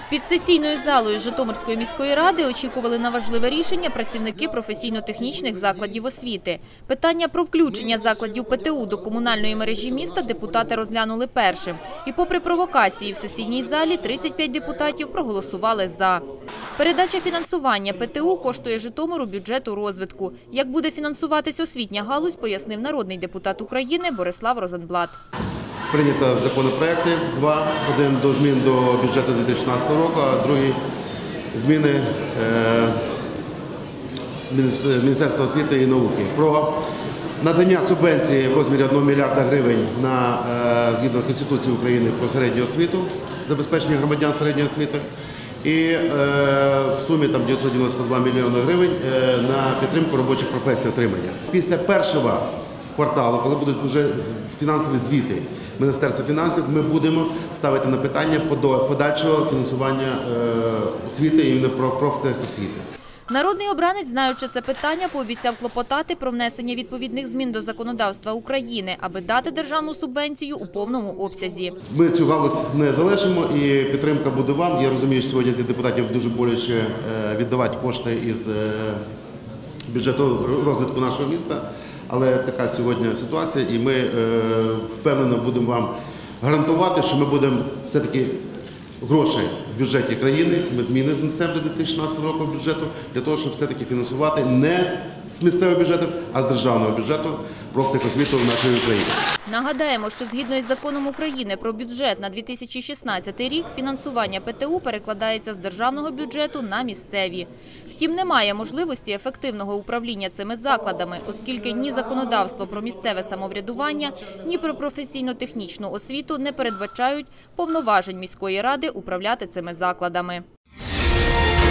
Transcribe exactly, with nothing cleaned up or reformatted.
Під сесійною залою Житомирської міської ради очікували на важливе рішення працівники професійно-технічних закладів освіти. Питання про включення закладів ПТУ до комунальної мережі міста депутати розглянули першим. І попри провокації в сесійній залі, тридцять п'ять депутатів проголосували «за». Передача фінансування ПТУ коштує Житомиру бюджету розвитку. Як буде фінансуватись освітня галузь, пояснив народний депутат України Борислав Розенблат. Прийнято законопроекти два. Один до змін до бюджету дві тисячі шістнадцятого року, а другий – зміни Міністерства освіти і науки про надання субвенції в розмірі одного мільярда гривень на, згідно Конституції України про середню освіту, забезпечення громадян середньої освіти, і в сумі там дев'ятсот дев'яносто два мільйони гривень на підтримку робочих професій отримання. Після першого кварталу, коли будуть вже фінансові звіти Міністерства фінансів, ми будемо ставити на питання подальшого фінансування освіти і профтехосвіти. Народний обранець, знаючи це питання, пообіцяв клопотати про внесення відповідних змін до законодавства України, аби дати державну субвенцію у повному обсязі. Ми цю галузь не залишимо і підтримка буде вам. Я розумію, що сьогодні для депутатів дуже боляче віддавати кошти із бюджету розвитку нашого міста. Але така сьогодні ситуація, і ми впевнено будемо вам гарантувати, що ми будемо все-таки гроші в бюджеті країни, ми зміни внесемо до дві тисячі шістнадцятого року бюджету, для того, щоб все-таки фінансувати не з місцевого бюджету, а з державного бюджету профтехосвіту в нашій Україні. Нагадаємо, що згідно із законом України про бюджет на дві тисячі шістнадцятий рік фінансування ПТУ перекладається з державного бюджету на місцеві. Втім, немає можливості ефективного управління цими закладами, оскільки ні законодавство про місцеве самоврядування, ні про професійно-технічну освіту не передбачають повноважень міської ради управляти цими закладами.